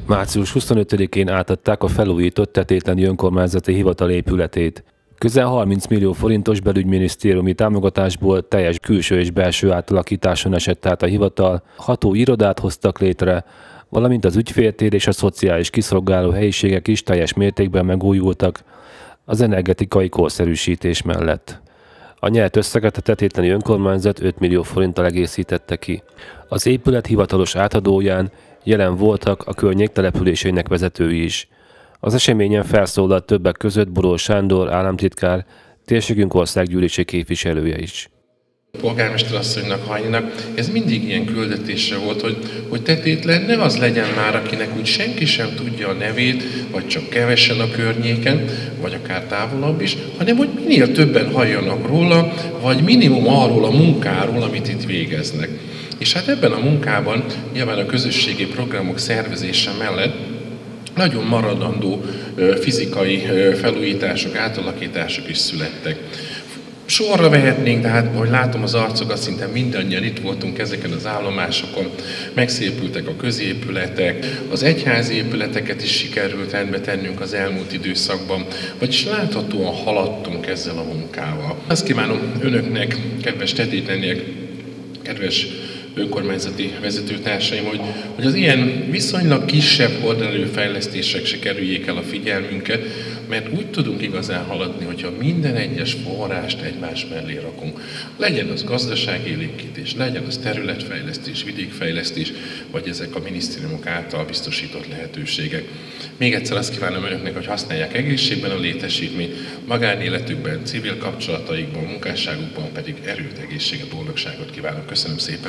Március 25-én átadták a felújított Tetétleni Önkormányzati Hivatal épületét. Közel 30 millió forintos belügyminisztériumi támogatásból teljes külső és belső átalakításon esett át a hivatal, hatóirodát hoztak létre, valamint az ügyféltér és a szociális kiszolgáló helyiségek is teljes mértékben megújultak az energetikai korszerűsítés mellett. A nyert összeget a Tetétleni Önkormányzat 5 millió forinttal egészítette ki. Az épület hivatalos átadóján jelen voltak a környék településeinek vezetői is. Az eseményen felszólalt többek között Borol Sándor államtitkár, térségünk országgyűlési képviselője is. A polgármester asszonynak, Hajninak ez mindig ilyen küldetése volt, hogy Tetétlen ne az legyen már, akinek úgy senki sem tudja a nevét, vagy csak kevesen a környéken, vagy akár távolabb is, hanem hogy minél többen halljanak róla, vagy minimum arról a munkáról, amit itt végeznek. És hát ebben a munkában nyilván a közösségi programok szervezése mellett nagyon maradandó fizikai felújítások, átalakítások is születtek. Sorra vehetnénk, de hát, ahogy látom az arcokat, szinte mindannyian itt voltunk ezeken az állomásokon, megszépültek a középületek, az egyházi épületeket is sikerült rendbe tennünk az elmúlt időszakban, vagyis láthatóan haladtunk ezzel a munkával. Azt kívánom önöknek, kedves tetétleniek, kedves önkormányzati vezetőtársaim, hogy az ilyen viszonylag kisebb horderejű fejlesztések se kerüljék el a figyelmünket, mert úgy tudunk igazán haladni, hogyha minden egyes forrást egymás mellé rakunk. Legyen az gazdaságélénkítés, legyen az területfejlesztés, vidékfejlesztés, vagy ezek a minisztériumok által biztosított lehetőségek. Még egyszer azt kívánom önöknek, hogy használják egészségben a létesítményt, magánéletükben, civil kapcsolataikban, munkásságukban pedig erőt, egészséget, boldogságot kívánok. Köszönöm szépen!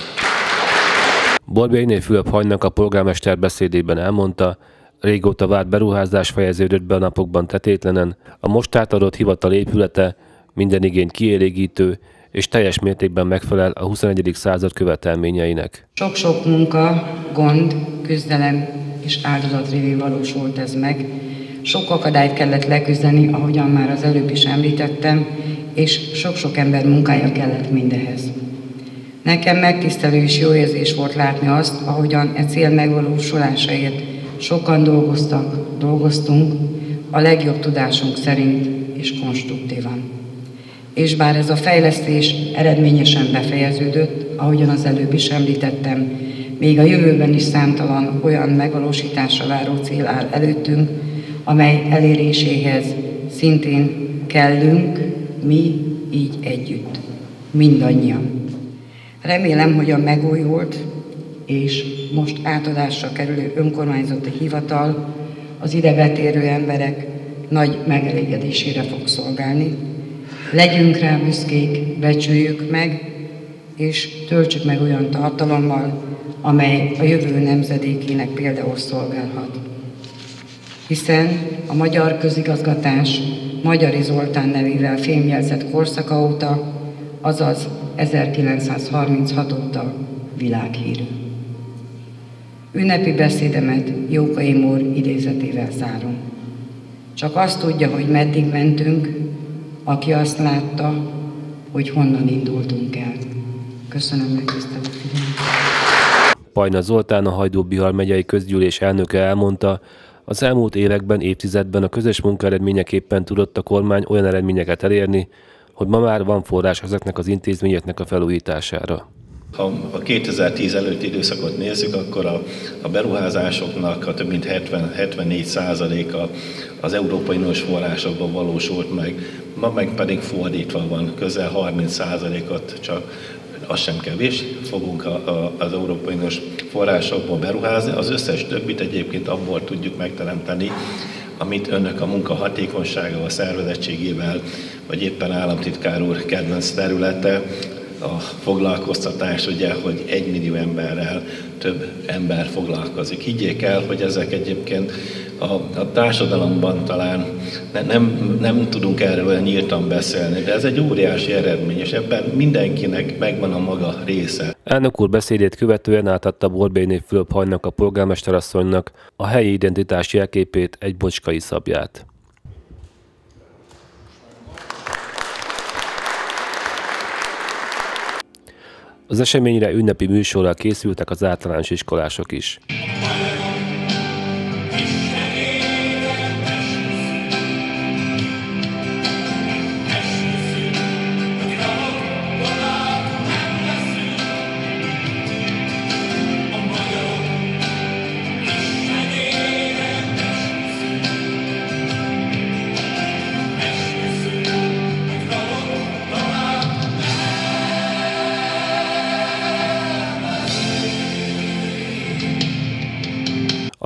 Borbélyné Fülöp Hajnak a polgármester beszédében elmondta, régóta várt beruházás fejeződött be a napokban Tetétlenen, a most átadott hivatal épülete minden igényt kielégítő és teljes mértékben megfelel a 21. század követelményeinek. Sok-sok munka, gond, küzdelem és áldozat révén valósult ez meg. Sok akadályt kellett leküzdeni, ahogyan már az előbb is említettem, és sok-sok ember munkája kellett mindehez. Nekem megtisztelő és jó érzés volt látni azt, ahogyan e cél megvalósulásáért sokan dolgoztunk, a legjobb tudásunk szerint és konstruktívan. És bár ez a fejlesztés eredményesen befejeződött, ahogyan az előbb is említettem, még a jövőben is számtalan olyan megvalósításra váró cél áll előttünk, amely eléréséhez szintén kellünk, mi így együtt, mindannyian. Remélem, hogy a megújult és most átadásra kerülő önkormányzati hivatal az ide betérő emberek nagy megelégedésére fog szolgálni. Legyünk rá büszkék, becsüljük meg, és töltsük meg olyan tartalommal, amely a jövő nemzedékének például szolgálhat. Hiszen a magyar közigazgatás Magyari Zoltán nevével fémjelzett korszaka óta, azaz 1936 óta világhírű. Ünnepi beszédemet Jókai Mór idézetével zárom. Csak azt tudja, hogy meddig mentünk, aki azt látta, hogy honnan indultunk el. Köszönöm megtisztelő figyelmet. Pajna Zoltán, a Hajdú-Bihar megyei közgyűlés elnöke elmondta, az elmúlt években, évtizedben a közös munka eredményeképpen tudott a kormány olyan eredményeket elérni, hogy ma már van forrás ezeknek az intézményeknek a felújítására. Ha a 2010 előtti időszakot nézzük, akkor a beruházásoknak a több mint 74%-a az Európai Uniós forrásokban valósult meg, ma meg pedig fordítva van, közel 30%-ot, csak az sem kevés, fogunk az Európai Uniós forrásokból beruházni, az összes többit egyébként abból tudjuk megteremteni, amit önök a munka hatékonyságával, szervezettségével, vagy éppen államtitkár úr kedvenc területe, a foglalkoztatás, ugye, hogy 1 millió emberrel több ember foglalkozik. Higgyék el, hogy ezek egyébként a társadalomban talán nem tudunk erről olyan nyíltan beszélni, de ez egy óriási eredmény, és ebben mindenkinek megvan a maga része. Elnök úr beszédét követően átadta Borbélyné Fülöp Hajnak a polgármesterasszonynak a helyi identitás jelképét, egy bocskai szabját. Az eseményre ünnepi műsorral készültek az általános iskolások is.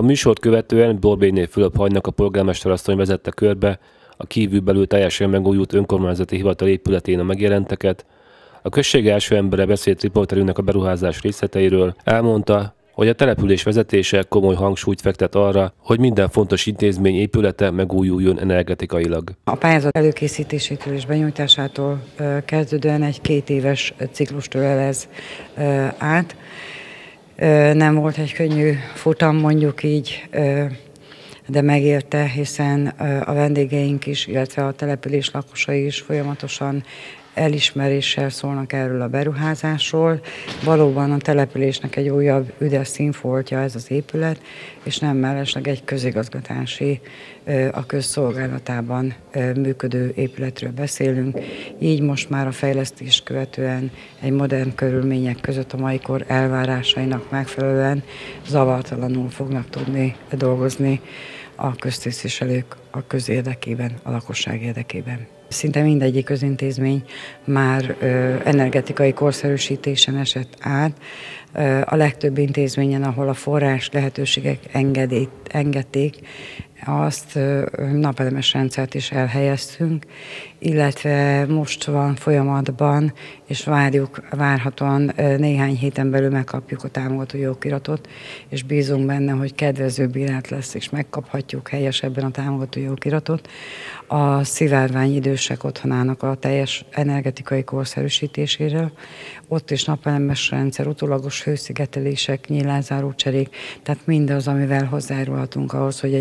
műsort követően Borbélyné Fülöp Hajnak a polgármesterasszony vezette körbe a kívülbelül teljesen megújult önkormányzati hivatal épületén a megjelenteket. A község első embere beszélt riporterünknek a beruházás részleteiről, elmondta, hogy a település vezetése komoly hangsúlyt fektet arra, hogy minden fontos intézmény épülete megújuljon energetikailag. A pályázat előkészítésétől és benyújtásától kezdődően egy 2 éves ciklust ölelez át. Nem volt egy könnyű futam, mondjuk így, de megérte, hiszen a vendégeink is, illetve a település lakosai is folyamatosan elismeréssel szólnak erről a beruházásról. Valóban a településnek egy újabb üdes színfoltja ez az épület, és nem mellesleg egy közigazgatási, a közszolgálatában működő épületről beszélünk. Így most már a fejlesztést követően egy modern körülmények között a mai kor elvárásainak megfelelően zavartalanul fognak tudni dolgozni a köztisztviselők a közérdekében, a lakosság érdekében. Szinte mindegyik közintézmény már energetikai korszerűsítésen esett át. A legtöbb intézményen, ahol a forrás lehetőségek engedték, azt napelemes rendszert is elhelyeztünk, illetve most van folyamatban, és várhatóan néhány héten belül megkapjuk a támogató jogiratot, és bízunk benne, hogy kedvező bírálat lesz, és megkaphatjuk helyesebben a támogató jogiratot a Szivárvány idősek otthonának a teljes energetikai korszerűsítésére. Ott is napelemes rendszer, utólagos hőszigetelések, nyílászáró cserék, tehát mindaz, amivel hozzájárulhatunk ahhoz, hogy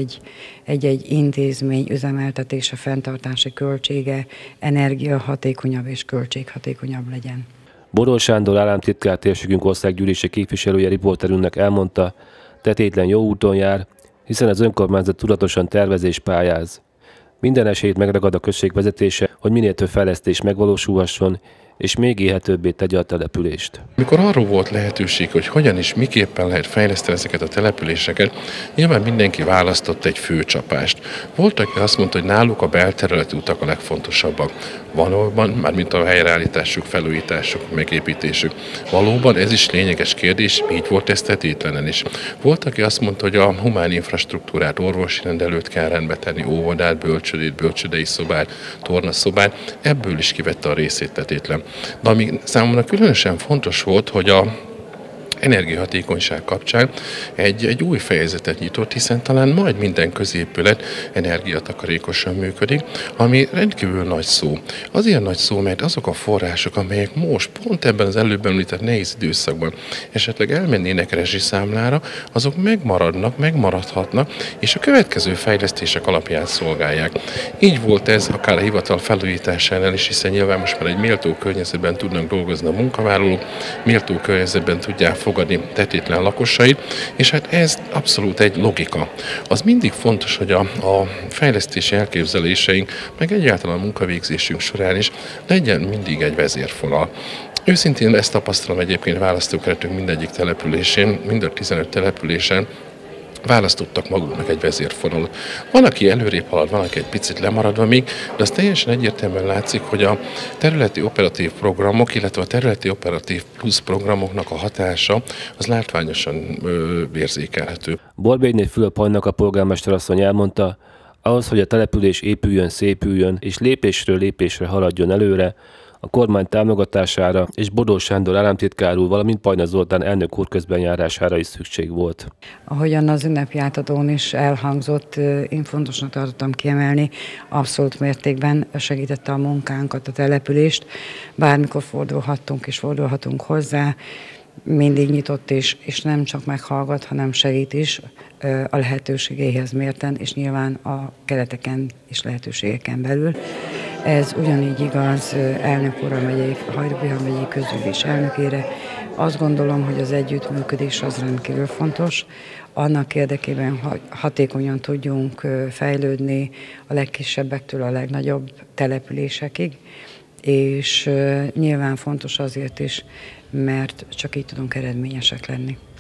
egy intézmény üzemeltetése, fenntartási költsége energiahatékonyabb és költséghatékonyabb legyen. Bodor Sándor államtitkár térségünk országgyűlési képviselője riporterünknek elmondta, tetétlen jó úton jár, hiszen az önkormányzat tudatosan tervez és pályáz. Minden esélyt megragad a község vezetése, hogy minél több fejlesztés megvalósulhasson, és még élhetőbbé tegye a települést. Amikor arról volt lehetőség, hogy hogyan és miképpen lehet fejleszteni ezeket a településeket, nyilván mindenki választott egy főcsapást. Volt, aki azt mondta, hogy náluk a belterületi utak a legfontosabbak. Valóban, mármint a helyreállításuk, felújításuk, megépítésük. Valóban ez is lényeges kérdés, így volt ez tetétlenen is. Volt, aki azt mondta, hogy a humán infrastruktúrát, orvosi rendelőt kell rendbe tenni, óvodát, bölcsödét, bölcsödei szobát, tornaszobát, ebből is kivette a részét tetétlen. De ami számomra különösen fontos volt, hogy a energiahatékonyság kapcsán egy új fejezetet nyitott, hiszen talán majd minden középület energiatakarékosan működik, ami rendkívül nagy szó. Azért nagy szó, mert azok a források, amelyek most pont ebben az előbb említett nehéz időszakban esetleg elmennének rezsiszámlára, azok megmaradhatnak, és a következő fejlesztések alapján szolgálják. Így volt ez akár a hivatal felújításánál is, hiszen nyilván most már egy méltó környezetben tudnak dolgozni a munkavállalók, méltó környezetben tudják fogadni tetétlen lakosait, és hát ez abszolút egy logika. Az mindig fontos, hogy a fejlesztési elképzeléseink, meg egyáltalán a munkavégzésünk során is legyen mindig egy vezérfonal. Őszintén ezt tapasztalom egyébként választókeretünk mindegyik településén, mind a 15 településen, választottak maguknak egy vezérfonalat. Van, aki előrébb halad, van, aki egy picit lemaradva még, de az teljesen egyértelműen látszik, hogy a területi operatív programok, illetve a területi operatív plusz programoknak a hatása az látványosan érzékelhető. Borbélyné Fülöp Hajnak a polgármesterasszony elmondta, ahhoz, hogy a település épüljön, szépüljön és lépésről lépésre haladjon előre, a kormány támogatására és Bodor Sándor államtitkár úr, valamint Pajna Zoltán elnök úr közbenjárására is szükség volt. Ahogyan az ünnepi átadón is elhangzott, én fontosnak tartottam kiemelni, abszolút mértékben segítette a munkánkat, a települést, bármikor fordulhattunk és fordulhatunk hozzá, mindig nyitott és nem csak meghallgat, hanem segít is a lehetőségeihez mérten, és nyilván a kereteken és lehetőségeken belül. Ez ugyanígy igaz elnök úr a Hajdú-Bihar megyei közgyűlés elnökére. Azt gondolom, hogy az együttműködés az rendkívül fontos. Annak érdekében, hogy hatékonyan tudjunk fejlődni a legkisebbektől a legnagyobb településekig, és nyilván fontos azért is, mert csak így tudunk eredményesek lenni.